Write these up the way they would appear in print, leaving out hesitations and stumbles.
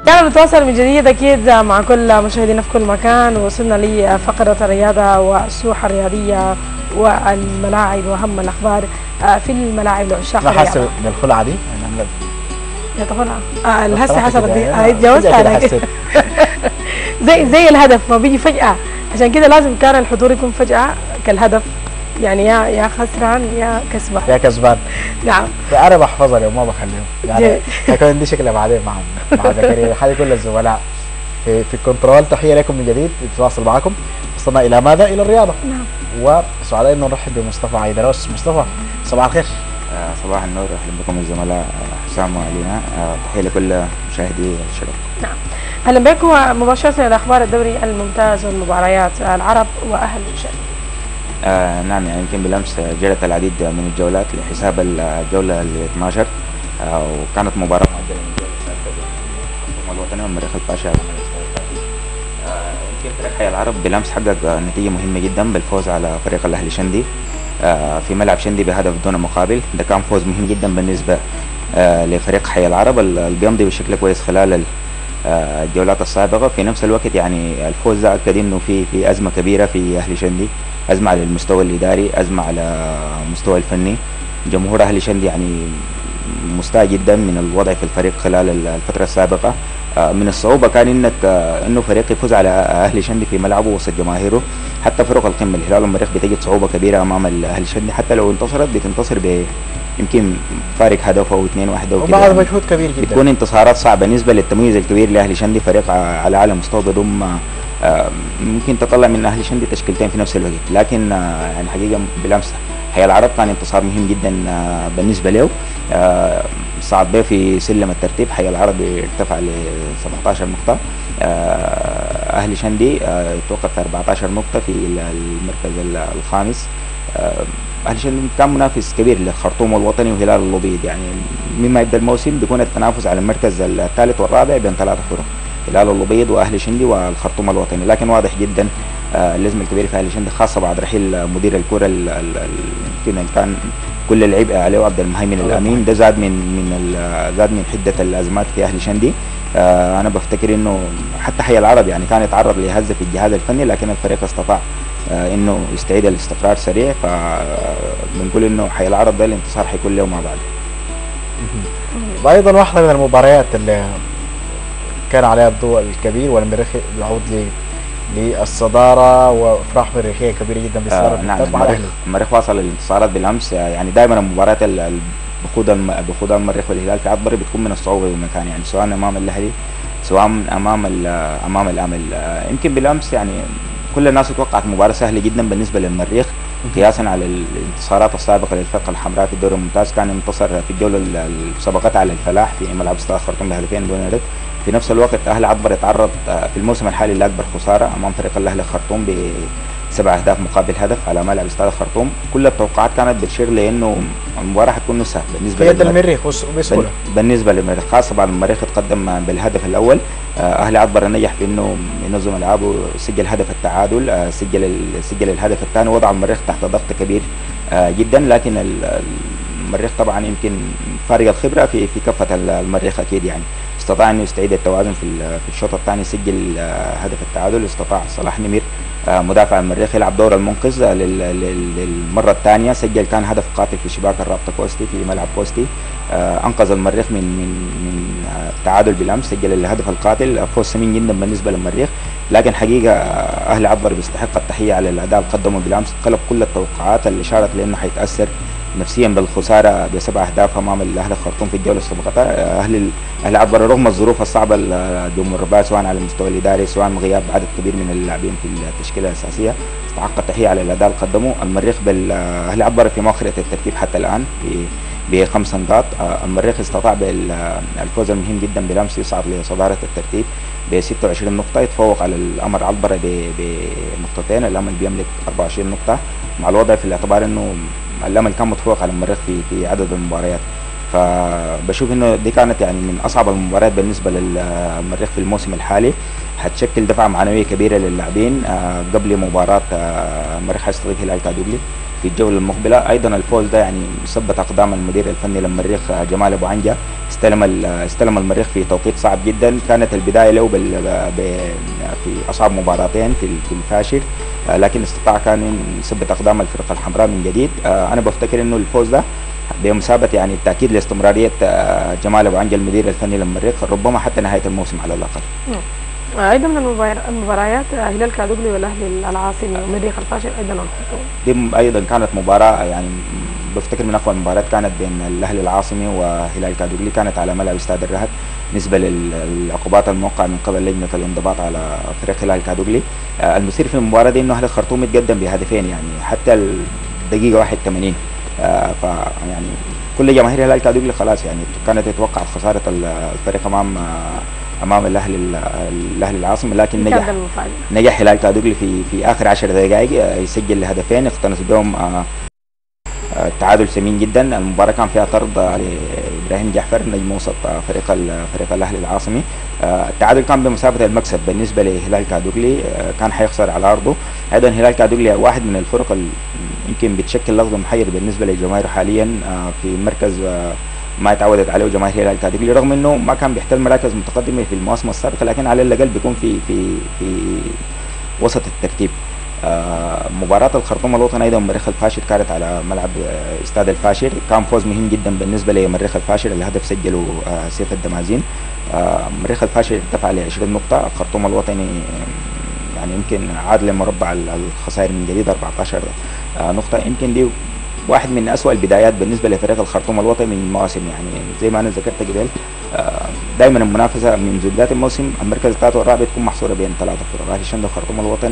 يعني نتواصل من جديد أكيد مع كل مشاهدينا في كل مكان. وصلنا لفقرة الرياضة والسوحة الرياضية والملاعب وأهم الأخبار في الملاعب لعشاق لا الرياضة. حاسة بالخلعة دي يا طبعا هسه حسب يعني اتجوزت انا زي الهدف ما بيجي فجأة، عشان كده لازم كان الحضور يكون فجأة كالهدف، يعني يا خسران يا كسبان. يا كسبان. نعم. انا بحفظها اليوم ما بخليهم، يعني هيكون عندي شكلها بعدين معهم مع زكريا حاجه كل الزملاء في الكنترول. تحيه لكم من جديد، نتواصل معكم. وصلنا الى ماذا؟ الى الرياضه. نعم. وسعداء انه نرحب بمصطفى عيدروس. مصطفى صباح الخير. صباح النور، اهلا بكم الزملاء حسام وعلينا. تحيه لكل مشاهدي الشباب. نعم. اهلا بكم مباشره الى اخبار الدوري الممتاز والمباريات العرب واهل الشرق. نعم، يعني يمكن بالامس جرت العديد من الجولات لحساب الجوله ال 12 وكانت مباراه مؤجله من الجوله السادسه بين الوطني والمريخ الباشا. يمكن فريق حي العرب بالامس حقق نتيجه مهمه جدا بالفوز على فريق الاهلي شندي في ملعب شندي بهدف دون مقابل. ده كان فوز مهم جدا بالنسبه لفريق حي العرب اللي بيمضي بشكل كويس خلال الجولات السابقه. في نفس الوقت يعني الفوز ده اكد انه في ازمه كبيره في اهلي شندي، ازمه على المستوى الاداري، ازمه على المستوى الفني. جمهور اهلي شندي يعني مستاء جدا من الوضع في الفريق خلال الفتره السابقه. من الصعوبه كان انه فريق يفوز على اهلي شندي في ملعبه وسط جماهيره. حتى فرق القمه الهلال والمريخ بتجد صعوبه كبيره امام اهلي شندي، حتى لو انتصرت بتنتصر يمكن فارق هدف او 2-1 او كده، وبعد مجهود كبير جدا. بتكون انتصارات صعبه بالنسبه للتمييز الكبير لاهلي شندي. فريق على اعلى مستوى بضم ممكن تطلع من اهلي شندي تشكيلتين في نفس الوقت، لكن يعني حقيقه بالامس حي العرب كان انتصار مهم جدا بالنسبه له. صعد به في سلم الترتيب، حي العرب ارتفع ل 17 نقطه، اهلي شندي يتوقف في 14 نقطه في المركز الخامس. اهلي شندي كان منافس كبير للخرطوم والوطني وهلال اللوبيد، يعني مما يبدا الموسم بيكون التنافس على المركز الثالث والرابع بين 3 فرق، هلال اللوبيد واهلي شندي والخرطوم الوطني. لكن واضح جدا الازمه الكبيره في اهلي شندي خاصه بعد رحيل مدير الكره يمكن كان كل العبء عليه عبد المهيمن الامين. ده زاد من حده الازمات في اهلي شندي. انا بفتكر انه حتى حي العرب يعني كان يتعرض لهزه في الجهاز الفني، لكن الفريق استطاع انه يستعيد الاستقرار سريع. فبنقول انه حي العرب ده الانتصار حيكون له ما بعد. وايضا واحده من المباريات اللي كان عليها الضوء الكبير والمريخ يعود للصداره وافراح مريخيه كبيره جدا بالصداره. نعم، المريخ واصل الانتصارات بالامس. يعني دائما المباريات بخوضها المريخ والهلال في عطبري بتكون من الصعوبه بمكان، يعني سواء امام الاهلي سواء امام الامل. يمكن بالامس يعني كل الناس توقعت مباراه سهله جدا بالنسبه للمريخ قياسا على الانتصارات السابقه للفرقه الحمراء في الدوري الممتاز. كان انتصر في الجوله اللي سبقت على الفلاح في ملعب استاد الخرطوم بهدفين دون رد. في نفس الوقت اهلي عطبر يتعرض في الموسم الحالي لاكبر خساره امام فريق الاهلي الخرطوم ب7 اهداف مقابل هدف على ملعب استاد الخرطوم. كل التوقعات كانت بتشير لانه المباراه حتكون نصها بالنسبه للمريخ بسهوله. بالنسبه للمريخ خاصه بعد المريخ تقدم بالهدف الاول. اهلي عطبر نجح في انه ينظم العابه، سجل هدف التعادل، سجل الهدف الثاني، وضع المريخ تحت ضغط كبير جدا. لكن المريخ طبعا يمكن فارق الخبره في كفه المريخ اكيد، يعني استطاع انه يستعيد التوازن في الشوط الثاني، سجل هدف التعادل. استطاع صلاح نمير مدافع المريخ يلعب دور المنقذ للمره الثانيه، سجل كان هدف قاتل في شباك الرابطه كوستي في ملعب كوستي، انقذ المريخ من التعادل بالامس، سجل الهدف القاتل. فوز ثمين جدا بالنسبه للمريخ. لكن حقيقه اهلي عطبر بيستحق التحيه على الاداء اللي قدمه بالامس، قلب كل التوقعات اللي اشارت لانه حيتاثر نفسيا بالخساره ب7 اهداف امام الاهلي الخرطوم في الجوله السابقه. اهلي عطبر رغم الظروف الصعبه الجمهور الرباعي سواء على المستوى الاداري سواء غياب عدد كبير من اللاعبين في التشكيله الاساسيه، استحق التحيه على الاداء اللي قدمه. المريخ اهلي عطبر في مؤخره الترتيب حتى الان ب5 نقاط. المريخ استطاع بالفوز المهم جدا بالامس يصعد لصداره الترتيب ب26 نقطه، يتفوق على الامر عطبره بنقطتين. الامل بيملك 24 نقطه، مع الوضع في الاعتبار انه الامل كان متفوق على المريخ في عدد المباريات. فبشوف انه دي كانت يعني من اصعب المباريات بالنسبه للمريخ في الموسم الحالي، هتشكل دفعه معنويه كبيره للاعبين قبل مباراه المريخ هيستضيف هلال كادوغلي في الجوله المقبله. ايضا الفوز ده يعني ثبت اقدام المدير الفني للمريخ جمال ابو عنجه، استلم المريخ في توقيت صعب جدا. كانت البدايه له في اصعب مباراتين في الفاشر، لكن استطاع كان يثبت اقدام الفرقه الحمراء من جديد. انا بفتكر انه الفوز ده بمثابه يعني التاكيد لاستمراريه جمال ابو عنجه المدير الفني للمريخ ربما حتى نهايه الموسم على الاقل. ايضا من المباريات هلال كادوغلي والاهلي العاصمي ومريخ الفاشر ايضا الخرطوم. دي ايضا كانت مباراه يعني بفتكر من اقوى المباريات كانت بين الاهلي العاصمي وهلال كادوغلي، كانت على ملعب استاد الرهد نسبه للعقوبات الموقعه من قبل لجنه الانضباط على فريق هلال كادوغلي. المثير في المباراه دي انه اهلي الخرطوم يتقدم بهدفين يعني حتى الدقيقه 81. فيعني كل جماهير هلال كادوغلي خلاص يعني كانت تتوقع خساره الفريق امام الاهلي العاصمي، لكن نجح هلال كادوغلي في اخر 10 دقائق يسجل هدفين اقتنص بهم تعادل ثمين جدا. المباراه كان فيها طرد لابراهيم جعفر نجم وسط فريق الاهلي العاصمي. التعادل كان بمثابه المكسب بالنسبه لهلال كادوغلي، كان حيخسر على ارضه. ايضا هلال كادوغلي واحد من الفرق يمكن بتشكل لغز محير بالنسبه لجماهير حاليا في مركز ما تعودت عليه جماهير هلال كادوغلي، رغم انه ما كان بيحتل مراكز متقدمه في المواسم السابقه، لكن على الاقل بيكون في وسط الترتيب. مباراة الخرطوم الوطني ايضا مريخ الفاشر كانت على ملعب استاد الفاشر، كان فوز مهم جدا بالنسبه لمريخ الفاشر. الهدف سجله سيف الدمازين. مريخ الفاشر ارتفع ل 20 نقطه، الخرطوم الوطني يعني يمكن عاد لمربع الخسائر من جديد 14 نقطه. يمكن دي واحد من اسوأ البدايات بالنسبه لفريق الخرطوم الوطني من المواسم، يعني زي ما انا ذكرت قبل دائما المنافسه من بدايه الموسم المركز الثالث والرابع تكون محصوره بين ثلاثه فرق، اهلي شندي الخرطوم الوطني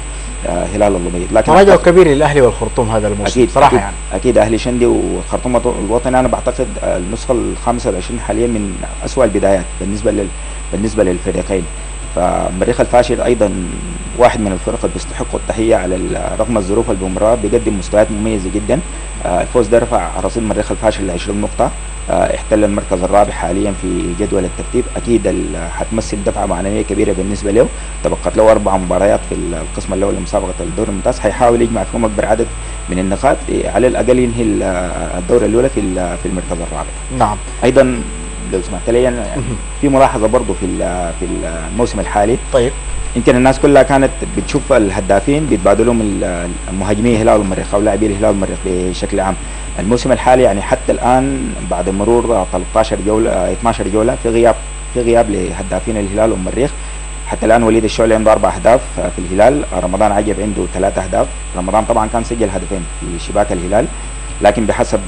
وهلال اللبيض. لكن تراجع كبير للاهلي والخرطوم هذا الموسم أكيد صراحه أكيد يعني اكيد اهلي شندي والخرطوم الوطني انا بعتقد النسخه ال 25 حاليا من اسوأ البدايات بالنسبه للفريقين. فمريخ الفاشر ايضا واحد من الفرق اللي بيستحقوا التحيه على رغم الظروف اللي بمرها، بيقدم مستويات مميزه جدا. الفوز ده رفع رصيد مريخ الفاشر ل 20 نقطه، احتل المركز الرابع حاليا في جدول الترتيب. اكيد حتمثل دفعه معنويه كبيره بالنسبه له. تبقت له 4 مباريات في القسم الاول لمسابقه الدوري الممتاز، حيحاول يجمع فيهم اكبر عدد من النقاط على الاقل ينهي الدوره الاولى في المركز الرابع. نعم. ايضا لو سمحت لي يعني في ملاحظه برضه في الموسم الحالي. طيب. يمكن الناس كلها كانت بتشوف الهدافين بيتبادلوا المهاجمين الهلال والمريخ او لاعبي الهلال والمريخ بشكل عام. الموسم الحالي يعني حتى الان بعد مرور 13 جوله 12 جوله في غياب لهدافين الهلال والمريخ. حتى الان وليد الشعلي عنده 4 اهداف في الهلال، رمضان عجب عنده 3 اهداف. رمضان طبعا كان سجل هدفين في شباك الهلال، لكن بحسب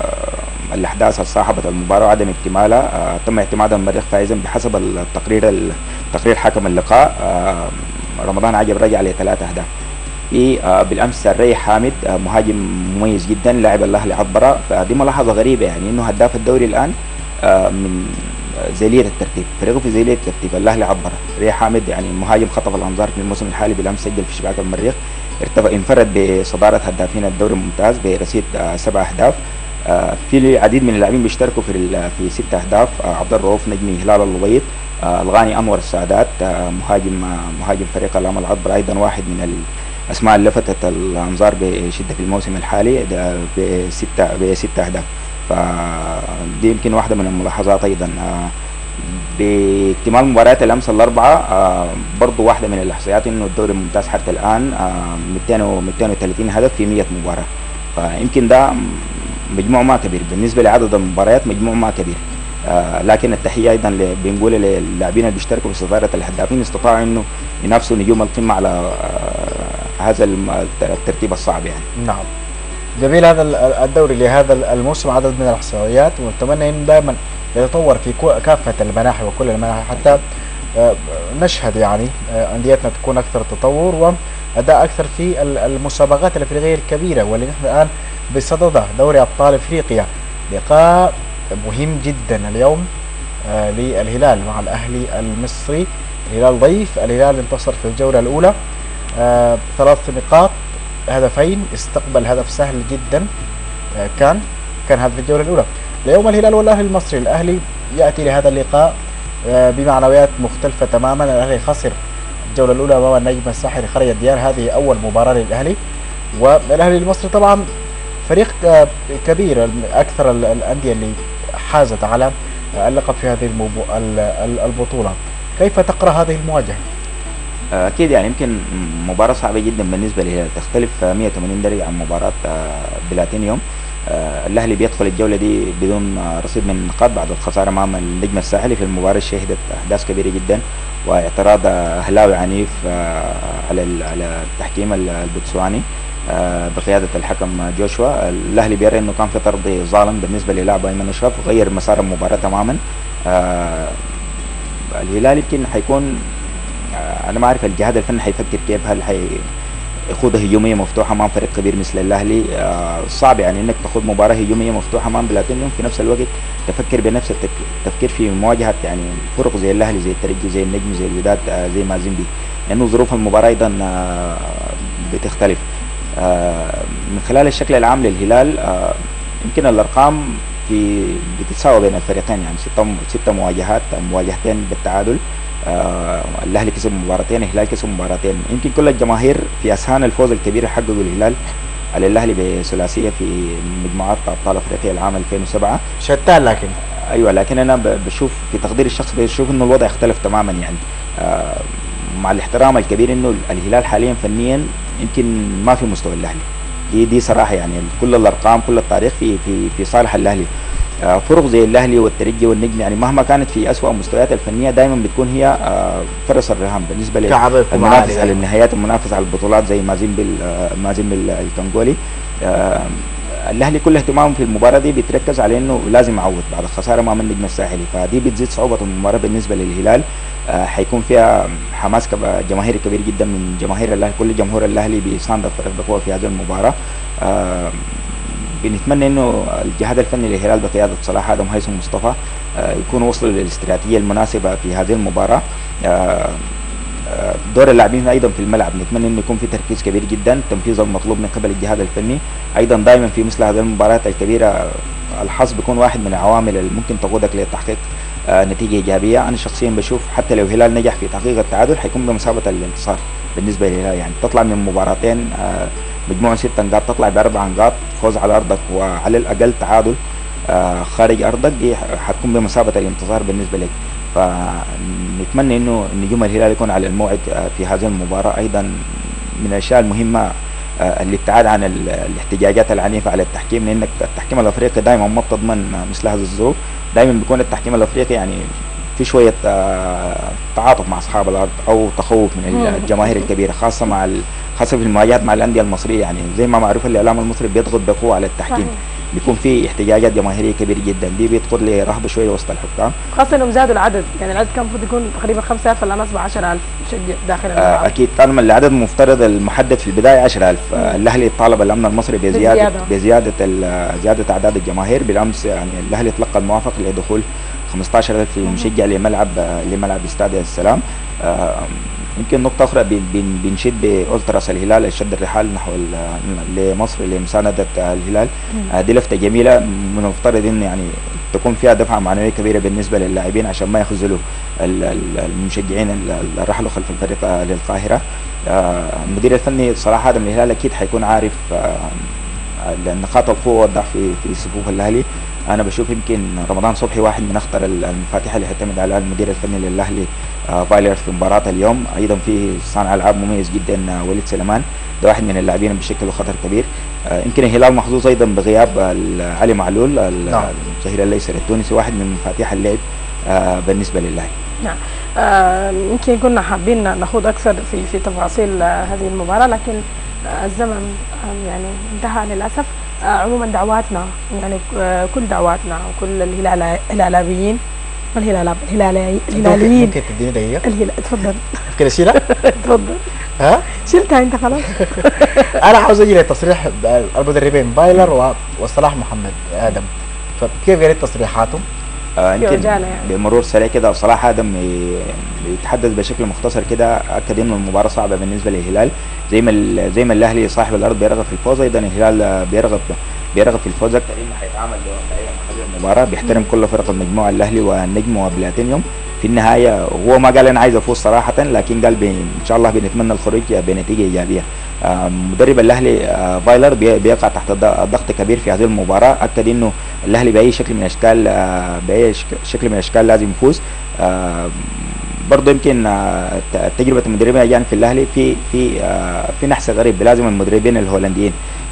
الاحداث الصاحبه المباراه وعدم اكتمالها تم اعتماد المريخ فائزا بحسب تقرير حكم اللقاء. رمضان عجب رجع ل3 اهداف. في بالامس الريح حامد مهاجم مميز جدا لاعب الاهلي عطبره، فدي ملاحظه غريبه يعني انه هداف الدوري الان من زيليه الترتيب، فريقه في زيليه الترتيب الاهلي عطبره. ريح حامد يعني مهاجم خطف الانظار في الموسم الحالي، بالامس سجل في شباك المريخ، انفرد بصداره هدافين الدوري الممتاز برصيد 7 اهداف. في العديد من اللاعبين بيشتركوا في 6 اهداف. عبد الرؤوف نجم هلال اللبيض، الغاني انور السادات مهاجم فريق الامل العطبره ايضا واحد من الاسماء اللي لفتت الانظار بشده في الموسم الحالي ب6 اهداف. فدي يمكن واحده من الملاحظات. ايضا باكتمال مباريات الامس الاربعه برضو واحده من الاحصائيات انه الدوري الممتاز حتى الان 230 هدف في 100 مباراه، فيمكن ده مجموع ما كبير بالنسبه لعدد المباريات، مجموع ما كبير. لكن التحيه ايضا بنقول للاعبين اللي بيشتركوا في صداره الهدافين، استطاعوا انه ينافسوا نجوم القمه على هذا الترتيب الصعب يعني. نعم. جميل هذا الدوري لهذا الموسم، عدد من الاحصائيات، ونتمنى انه دائما يتطور في كافه المناحي وكل المناحي حتى نشهد يعني انديتنا تكون اكثر تطور واداء اكثر في المسابقات الافريقيه الكبيره واللي نحن الان بصددها، دوري ابطال افريقيا. لقاء مهم جدا اليوم للهلال مع الاهلي المصري. الهلال ضيف، الهلال انتصر في الجوله الاولى 3 نقاط، هدفين، استقبل هدف سهل جدا كان هدف الجوله الاولى. اليوم الهلال والاهلي المصري، الاهلي ياتي لهذا اللقاء بمعنويات مختلفه تماما. الاهلي خسر الجوله الاولى امام النجم الساحلي خارج الديار، هذه اول مباراه للاهلي. والاهلي المصري طبعا فريق كبير، اكثر الانديه اللي حازت على اللقب في هذه البطوله. كيف تقرا هذه المواجهه؟ اكيد يعني يمكن مباراه صعبه جدا بالنسبه للهلال، تختلف 180 درجه عن مباراه بلاتينيوم. الاهلي بيدخل الجوله دي بدون رصيد من النقاط بعد الخساره امام النجم الساحلي في المباراه اللي شهدت احداث كبيره جدا واعتراض اهلاوي عنيف على التحكيم البوتسواني بقياده الحكم جوشوا. الاهلي بيرى انه كان في طرد ظالم بالنسبه للاعب ايمن اشرف وغير مسار المباراه تماما. الهلال يمكن حيكون انا ما اعرف الجهاز الفني حيفكر كيف، هل يخوض هجوميه مفتوحه امام فريق كبير مثل الاهلي؟ صعب يعني انك تخوض مباراه هجوميه مفتوحه امام بلاتينيوم في نفس الوقت تفكر بنفس التفكير في مواجهه يعني فرق زي الاهلي زي الترجي زي النجم زي الوداد زي مازيمبي، لانه ظروف المباراه ايضا بتختلف. من خلال الشكل العام للهلال يمكن الارقام بتتساوى بين الفريقين، يعني ست مواجهات، مواجهتين بالتعادل. الاهلي كسب مباراتين، الهلال كسب مباراتين. يمكن كل الجماهير في اذهان الفوز الكبير اللي حققه الهلال على الاهلي بثلاثيه في مجموعات ابطال افريقيا العام 2007 شتان. لكن ايوه، لكن انا بشوف في تقديري الشخصي بشوف انه الوضع اختلف تماما يعني. مع الاحترام الكبير انه الهلال حاليا فنيا يمكن ما في مستوى الاهلي، دي صراحه يعني كل الارقام كل التاريخ في صالح الاهلي. فرق زي الاهلي والترجي والنجم يعني مهما كانت في اسوأ مستويات الفنيه دائما بتكون هي فرس الرهان بالنسبه للمنافس على النهايات، المنافس على البطولات زي مازيمبي الكونغولي. الاهلي كل اهتمامه في المباراه دي بيتركز على انه لازم يعوض بعد الخساره امام النجم الساحلي، فدي بتزيد صعوبه المباراه بالنسبه للهلال. حيكون فيها حماس جماهيري كبير جدا من جماهير الاهلي، كل جمهور الاهلي بيساند الفريق بقوه في هذه المباراه. بنتمنى انه الجهاز الفني للهلال بقياده صلاح ادم وهيثم مصطفى يكونوا وصلوا للاستراتيجيه المناسبه في هذه المباراه. دور اللاعبين ايضا في الملعب نتمنى انه يكون في تركيز كبير جدا، التنفيذ المطلوب من قبل الجهاز الفني. ايضا دائما في مثل هذه المباريات الكبيره الحظ بيكون واحد من العوامل اللي ممكن تقودك لتحقيق نتيجه ايجابيه. انا شخصيا بشوف حتى لو الهلال نجح في تحقيق التعادل حيكون بمثابه الانتصار بالنسبه للهلال، يعني تطلع من مباراتين مجموع 6 نقاط تطلع ب4 نقاط، فوز على ارضك وعلى الاقل تعادل خارج ارضك، دي حتكون بمثابه الانتصار بالنسبه لك. فنتمنى انه نجوم الهلال يكون على الموعد في هذه المباراه. ايضا من الاشياء المهمه الابتعاد عن الاحتجاجات العنيفه على التحكيم، لانك التحكيم الافريقي دائما ما بتضمن مثل هذه الظروف، دائما بيكون التحكيم الافريقي يعني في شويه تعاطف مع اصحاب الارض او تخوف من الجماهير الكبيره، خاصه في المواجهات مع الانديه المصريه. يعني زي ما معروف الاعلام المصري بيضغط بقوه على التحكيم، بيكون في احتجاجات جماهيريه كبيره جدا، دي بتقود لرهبه شويه وسط الحكام، خاصه انهم زادوا العدد، يعني العدد كان المفروض يكون تقريبا 5000 الان اصبح 10000 مشجع داخل الملعب. اكيد طالما العدد المفترض المحدد في البدايه 10000. الاهلي طالب الامن المصري بزياده اعداد الجماهير. بالامس يعني الاهلي تلقى الموافقه لدخول 15000 مشجع لملعب استاد السلام. يمكن نقطة أخرى بنشد بأولتراس الهلال شد الرحال نحو لمصر لمساندة الهلال. دي لفتة جميلة، من المفترض إن يعني تكون فيها دفعة معنوية كبيرة بالنسبة للاعبين عشان ما يخذلوا المشجعين اللي رحلوا خلف الفريق للقاهرة. المدير الفني صلاح ادم الهلال أكيد حيكون عارف نقاط القوة والضعف في صفوف الأهلي. انا بشوف يمكن رمضان صبحي واحد من اخطر المفاتيح اللي هيعتمد على المدير الفني للاهلي فايلر في مباراه اليوم. ايضا في صانع العاب مميز جدا وليد سليمان، ده واحد من اللاعبين بشكل خطر كبير. يمكن الهلال محظوظ ايضا بغياب علي معلول الظهير الايسر التونسي، واحد من مفاتيح اللعب بالنسبه للاهلي. نعم. يمكن كنا حابين نخوض اكثر في تفاصيل هذه المباراه، لكن الزمن يعني انتهى للاسف. عموما دعواتنا يعني كل دعواتنا وكل الهلاليين الهلاليين ممكن تديني دقيقة؟ اتفضل. ممكن اشيلها؟ اتفضل. ها؟ شلتها انت خلاص. انا عاوز اجي لتصريح المدربين بايلر وصلاح محمد ادم، فكيف قريت تصريحاتهم؟ يمكن يعني بمرور سريع كده صلاح ادم يتحدث بشكل مختصر كده، اكد انه المباراه صعبه بالنسبه للهلال، زي ما الاهلي صاحب الارض بيرغب في الفوز، ايضا الهلال بيرغب في الفوز اكثر، انه حيتعامل بواقعيه مع هذه المباراه، بيحترم كل فرق المجموعه الاهلي والنجم وبلاتينيوم. في النهايه هو ما قال انا عايز افوز صراحه، لكن قال ان شاء الله بنتمنى الخروج بنتيجه ايجابيه. مدرب الاهلي فايلر بيقع تحت ضغط كبير في هذه المباراه. اكد انه الاهلي باي شكل من الاشكال لازم يفوز. برضه يمكن تجربه المدربين الاجانب في الاهلي في نحس غريب بلازم المدربين الهولنديين.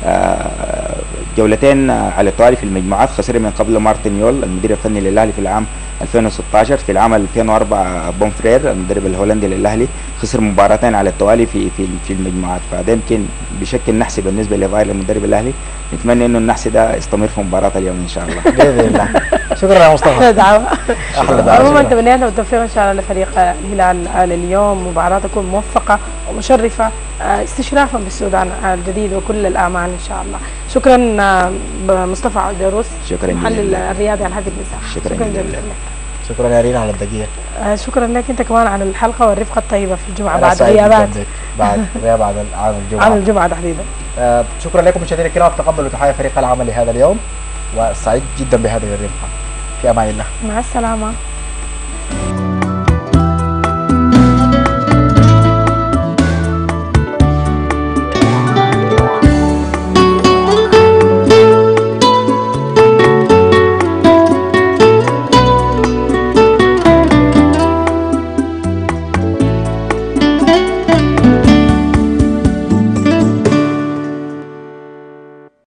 جولتين على التوالي في المجموعات خسر من قبل مارتن يول المدير الفني للاهلي في العام 2016. في العام 2004 بومفرير المدرب الهولندي للاهلي خسر مباراتين على التوالي في المجموعات. فده يمكن بشكل نحسي بالنسبه لفايلر المدرب الاهلي. نتمنى انه النحس ده يستمر في مباراه اليوم ان شاء الله باذن الله. شكرا يا مصطفى. دعوة. احلى دعوه. عموما تمنينا بالتوفيق ان شاء الله لفريق الهلال اليوم، مباراة تكون موفقة ومشرفة استشرافا بالسودان الجديد وكل الامال ان شاء الله. شكرا مصطفى عبدروس شكرا محلل جزيلا. الرياضي على هذه المساحة. شكرا جزيلا لك. شكرا يا رينا على الدقيقه. شكرا لك انت كمان على الحلقة والرفقة الطيبة في الجمعة أنا بعد سعيد جداً غيابات بك. بعد غياب عن الجمعه. عن الجمعة تحديدا. شكرا لكم مشاهدينا الكرام، تقبلوا تحايا فريق العمل لهذا اليوم، وسعيد جدا بهذه الربحه. في امان الله. مع السلامة.